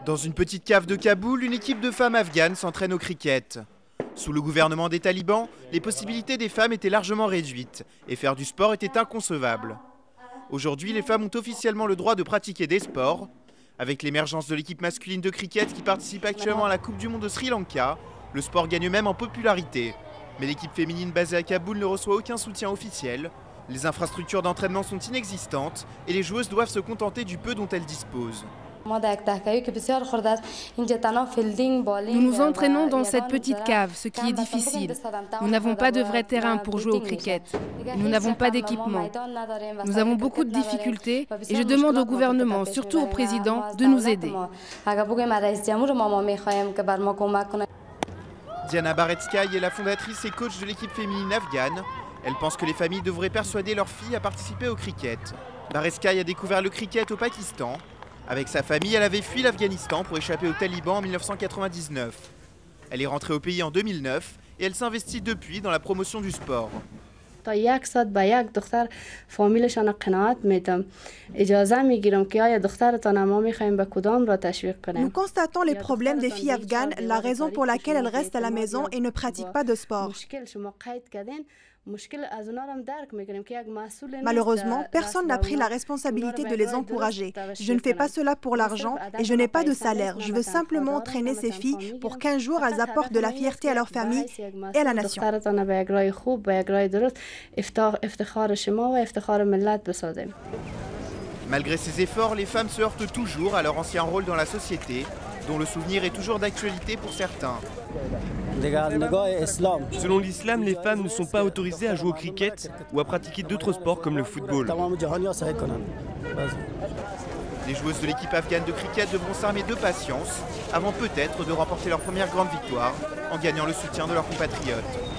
Dans une petite cave de Kaboul, une équipe de femmes afghanes s'entraîne au cricket. Sous le gouvernement des talibans, les possibilités des femmes étaient largement réduites et faire du sport était inconcevable. Aujourd'hui, les femmes ont officiellement le droit de pratiquer des sports. Avec l'émergence de l'équipe masculine de cricket qui participe actuellement à la Coupe du Monde de Sri Lanka, le sport gagne même en popularité. Mais l'équipe féminine basée à Kaboul ne reçoit aucun soutien officiel. Les infrastructures d'entraînement sont inexistantes et les joueuses doivent se contenter du peu dont elles disposent. Nous nous entraînons dans cette petite cave, ce qui est difficile. Nous n'avons pas de vrai terrain pour jouer au cricket. Nous n'avons pas d'équipement. Nous avons beaucoup de difficultés et je demande au gouvernement, surtout au président, de nous aider. Diana Baretskaï est la fondatrice et coach de l'équipe féminine afghane. Elle pense que les familles devraient persuader leurs filles à participer au cricket. Baretskaï a découvert le cricket au Pakistan. Avec sa famille, elle avait fui l'Afghanistan pour échapper aux talibans en 1999. Elle est rentrée au pays en 2009 et elle s'investit depuis dans la promotion du sport. Nous constatons les problèmes des filles afghanes, la raison pour laquelle elles restent à la maison et ne pratiquent pas de sport. Malheureusement, personne n'a pris la responsabilité de les encourager. Je ne fais pas cela pour l'argent et je n'ai pas de salaire. Je veux simplement entraîner ces filles pour qu'un jour elles apportent de la fierté à leur famille et à la nation. Malgré ces efforts, les femmes se heurtent toujours à leur ancien rôle dans la société, dont le souvenir est toujours d'actualité pour certains. Selon l'islam, les femmes ne sont pas autorisées à jouer au cricket ou à pratiquer d'autres sports comme le football. Les joueuses de l'équipe afghane de cricket devront s'armer de patience avant peut-être de remporter leur première grande victoire en gagnant le soutien de leurs compatriotes.